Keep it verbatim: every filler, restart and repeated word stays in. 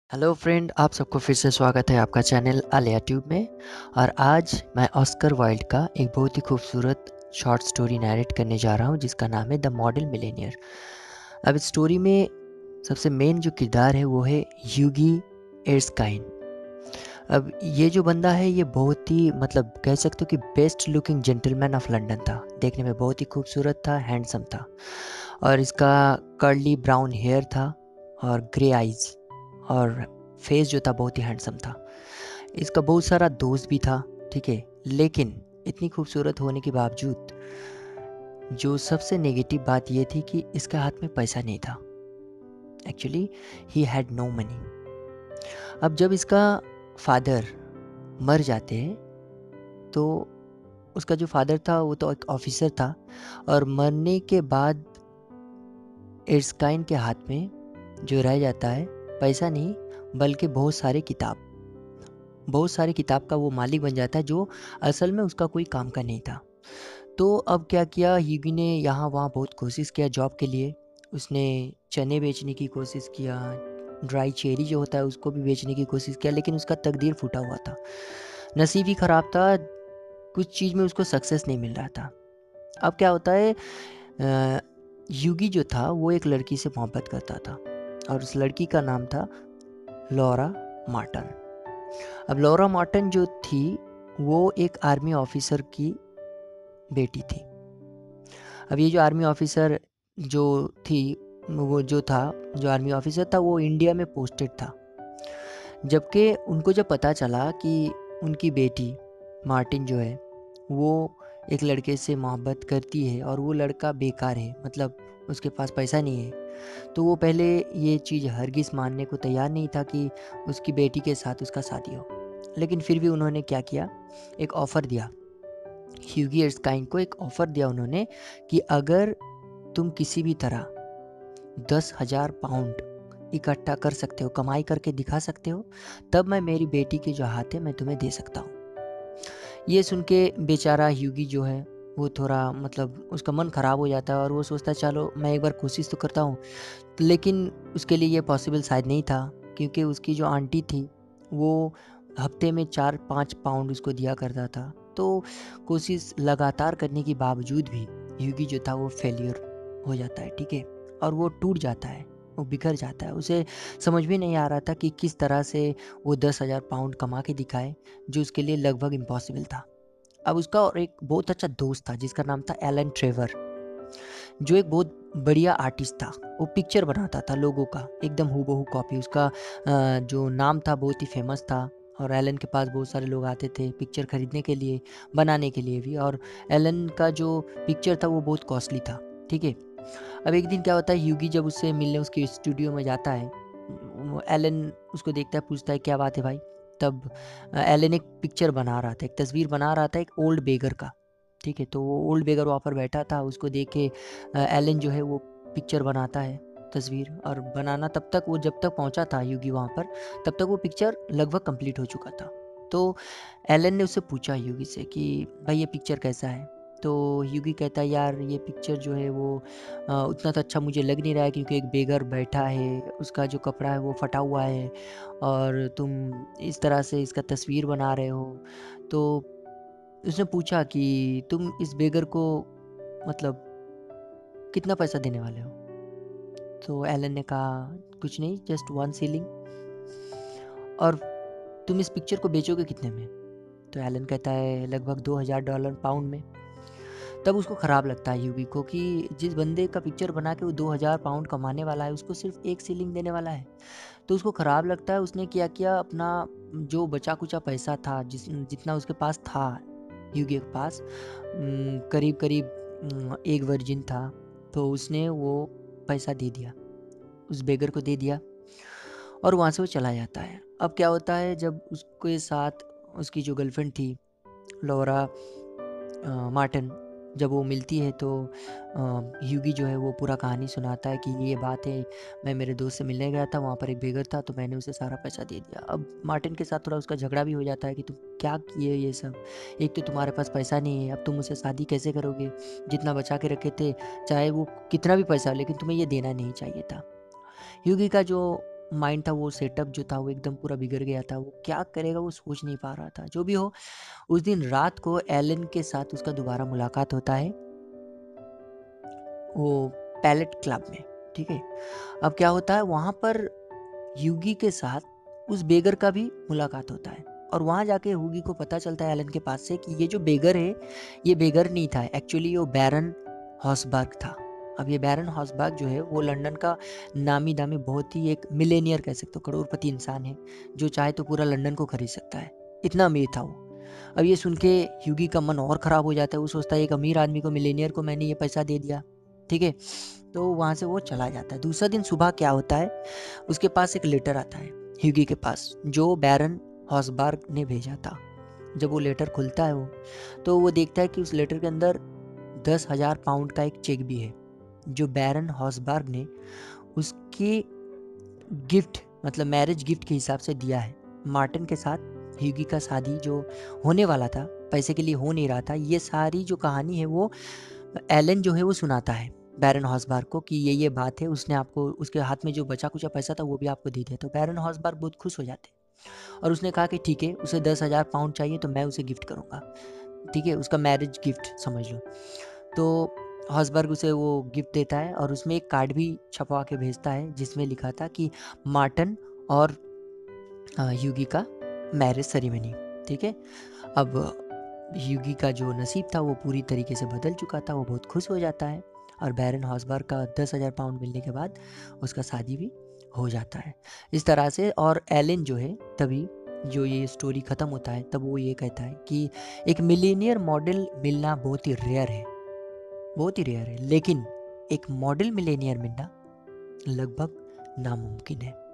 Hello friend, आप सबको फिर से स्वागत है आपका चैनल आलिया ट्यूब में। और आज मैं ऑस्कर वाइल्ड का एक बहुत ही खूबसूरत शॉर्ट स्टोरी नैरेट करने जा रहा हूँ जिसका नाम है द मॉडल मिलेनियर। अब इस स्टोरी में सबसे मेन जो किरदार है वो है ह्यूगी एर्स्काइन। अब ये जो बंदा है ये बहुत ही मतलब कह सकते हो कि best looking gentleman of London था। देखने में बहुत ही खूबसूरत था, हैंडसम था और इसका कर्ली ब्राउन हेयर था और ग्रे आइज़ और फेस जो था बहुत ही हैंडसम था। इसका बहुत सारा दोस्त भी था, ठीक है, लेकिन इतनी खूबसूरत होने के बावजूद जो सबसे नेगेटिव बात ये थी कि इसके हाथ में पैसा नहीं था। Actually he had no money. अब जब इसका फादर मर जाते हैं तो उसका जो फादर था वो तो एक ऑफिसर था और मरने के बाद एर्स्काइन के हाथ में जो रह जाता है पैसा नहीं बल्कि बहुत सारे किताब बहुत सारी किताब का वो मालिक बन जाता है जो असल में उसका कोई काम का नहीं था। तो अब क्या किया, ह्यूगी ने यहाँ वहाँ बहुत कोशिश किया जॉब के लिए। उसने चने बेचने की कोशिश किया, ड्राई चेरी जो होता है उसको भी बेचने की कोशिश किया, लेकिन उसका तकदीर फूटा हुआ था, नसीब ही ख़राब था, कुछ चीज़ में उसको सक्सेस नहीं मिल रहा था। अब क्या होता है, ह्यूगी जो था वो एक लड़की से मोहब्बत करता था और उस लड़की का नाम था लॉरा मार्टन। अब लॉरा मार्टन जो थी वो एक आर्मी ऑफिसर की बेटी थी। अब ये जो आर्मी ऑफिसर जो थी वो जो था जो आर्मी ऑफिसर था वो इंडिया में पोस्टेड था। जबकि उनको जब पता चला कि उनकी बेटी मार्टिन जो है वो एक लड़के से मोहब्बत करती है और वो लड़का बेकार है, मतलब उसके पास पैसा नहीं है, तो वो पहले ये चीज़ हरगिज़ मानने को तैयार नहीं था कि उसकी बेटी के साथ उसका शादी हो। लेकिन फिर भी उन्होंने क्या किया, एक ऑफ़र दिया। ह्यूगी एर्स्काइन को एक ऑफ़र दिया उन्होंने कि अगर तुम किसी भी तरह दस हज़ार पाउंड इकट्ठा कर सकते हो, कमाई करके दिखा सकते हो, तब मैं मेरी बेटी के जो हाथ है मैं तुम्हें दे सकता हूँ। ये सुन के बेचारा ह्यूगी जो है वो थोड़ा मतलब उसका मन ख़राब हो जाता है और वो सोचता है चलो मैं एक बार कोशिश तो करता हूँ। लेकिन उसके लिए ये पॉसिबल शायद नहीं था क्योंकि उसकी जो आंटी थी वो हफ्ते में चार पाँच पाउंड उसको दिया करता था। तो कोशिश लगातार करने के बावजूद भी ह्यूगी जो था वो फेलियर हो जाता है, ठीक है, और वो टूट जाता है, वो बिखर जाता है। उसे समझ में नहीं आ रहा था कि किस तरह से वो दस हज़ार पाउंड कमा के दिखाए जो उसके लिए लगभग इम्पॉसिबल था। अब उसका और एक बहुत अच्छा दोस्त था जिसका नाम था एलन ट्रेवर, जो एक बहुत बढ़िया आर्टिस्ट था। वो पिक्चर बनाता था लोगों का एकदम हूबहू कॉपी। उसका अ, जो नाम था बहुत ही फेमस था और एलन के पास बहुत सारे लोग आते थे पिक्चर खरीदने के लिए, बनाने के लिए भी। और एलन का जो पिक्चर था वो बहुत कॉस्टली था, ठीक है। अब एक दिन क्या होता है, ह्यूगी जब उससे मिलने उसके स्टूडियो में जाता है, वो एलन उसको देखता है, पूछता है क्या बात है भाई। तब अ, एलन एक पिक्चर बना रहा था, एक तस्वीर बना रहा था एक ओल्ड बेगर का, ठीक है। तो वो ओल्ड बेगर वहाँ पर बैठा था, उसको देख के अ, एलन जो है वो पिक्चर बनाता है तस्वीर। और बनाना तब तक वो जब तक पहुँचा था ह्यूगी वहाँ पर, तब तक वो पिक्चर लगभग कंप्लीट हो चुका था। तो एलन ने उससे पूछा ह्यूगी से कि भाई ये पिक्चर कैसा है। तो ह्यूगी कहता है यार ये पिक्चर जो है वो अ, उतना तो अच्छा मुझे लग नहीं रहा है क्योंकि एक बेगर बैठा है, उसका जो कपड़ा है वो फटा हुआ है और तुम इस तरह से इसका तस्वीर बना रहे हो। तो उसने पूछा कि तुम इस बेगर को मतलब कितना पैसा देने वाले हो। तो एलन ने कहा कुछ नहीं, जस्ट वन सीलिंग। और तुम इस पिक्चर को बेचोगे कितने में। तो एलन कहता है लगभग दो हज़ार डॉलर पाउंड में। तब उसको ख़राब लगता है यूगी को कि जिस बंदे का पिक्चर बना के वो दो हज़ार पाउंड कमाने वाला है उसको सिर्फ एक सीलिंग देने वाला है। तो उसको ख़राब लगता है। उसने क्या किया, अपना जो बचा कुचा पैसा था जिस जितना उसके पास था, यूगी के पास उम, करीब करीब उम, एक वर्जिन था, तो उसने वो पैसा दे दिया, उस बेगर को दे दिया और वहाँ से वो चला जाता है। अब क्या होता है, जब उसके साथ उसकी जो गर्लफ्रेंड थी लौरा अ, मार्टिन, जब वो मिलती है तो अ, ह्यूगी जो है वो पूरा कहानी सुनाता है कि ये बात है, मैं मेरे दोस्त से मिलने गया था, वहाँ पर एक बेगर था तो मैंने उसे सारा पैसा दे दिया। अब मार्टिन के साथ थोड़ा उसका झगड़ा भी हो जाता है कि तुम क्या किए ये सब, एक तो तुम्हारे पास पैसा नहीं है, अब तुम मुझसे शादी कैसे करोगे, जितना बचा के रखे थे चाहे वो कितना भी पैसा हो लेकिन तुम्हें ये देना नहीं चाहिए था। ह्यूगी का जो माइंड था, वो सेटअप जो था वो एकदम पूरा बिगड़ गया था। वो क्या करेगा वो सोच नहीं पा रहा था। जो भी हो, उस दिन रात को एलन के साथ उसका दोबारा मुलाकात होता है वो पैलेट क्लब में, ठीक है। अब क्या होता है वहाँ पर ह्यूगी के साथ उस बेगर का भी मुलाकात होता है, और वहाँ जाके ह्यूगी को पता चलता है एलन के पास से कि ये जो बेगर है ये बेगर नहीं था, एक्चुअली वो बैरन हॉसबर्ग था। अब ये बैरन हॉसबर्ग जो है वो लंदन का नामी दामी बहुत ही एक मिलेनियर कह सकते हो, करोड़पति इंसान है, जो चाहे तो पूरा लंदन को खरीद सकता है, इतना अमीर था वो। अब ये सुन के ह्यूगी का मन और ख़राब हो जाता है। वो सोचता है एक अमीर आदमी को, मिलेनियर को मैंने ये पैसा दे दिया, ठीक है। तो वहाँ से वो चला जाता है। दूसरा दिन सुबह क्या होता है, उसके पास एक लेटर आता है ह्यूगी के पास, जो बैरन हॉसबर्ग ने भेजा था। जब वो लेटर खुलता है वो, तो वो देखता है कि उस लेटर के अंदर दस हजार पाउंड का एक चेक भी है, जो बैरन हॉसबर्ग ने उसके गिफ्ट, मतलब मैरिज गिफ्ट के हिसाब से दिया है। मार्टिन के साथ ह्यूगी का शादी जो होने वाला था, पैसे के लिए हो नहीं रहा था। ये सारी जो कहानी है वो एलन जो है वो सुनाता है बैरन हॉसबर्ग को कि ये ये बात है, उसने आपको, उसके हाथ में जो बचा कुचा पैसा था वो भी आपको दे दिया। तो बैरन हॉसबर्ग बहुत खुश हो जाते और उसने कहा कि ठीक है, उसे दस हजार पाउंड चाहिए तो मैं उसे गिफ्ट करूँगा, ठीक है, उसका मैरिज गिफ्ट समझ लो। तो हॉसबर्ग उसे वो गिफ्ट देता है और उसमें एक कार्ड भी छपवा के भेजता है जिसमें लिखा था कि मार्टिन और ह्यूगी का मैरिज सेरेमनी, ठीक है। अब ह्यूगी का जो नसीब था वो पूरी तरीके से बदल चुका था। वो बहुत खुश हो जाता है और बैरन हॉसबर्ग का दस हजार पाउंड मिलने के बाद उसका शादी भी हो जाता है इस तरह से। और एलन जो है, तभी जो ये स्टोरी ख़त्म होता है तब वो ये कहता है कि एक मिलीनियर मॉडल मिलना बहुत ही रेयर है, बहुत ही रेयर है, लेकिन एक मॉडल मिलेनियर मिलना लगभग नामुमकिन है।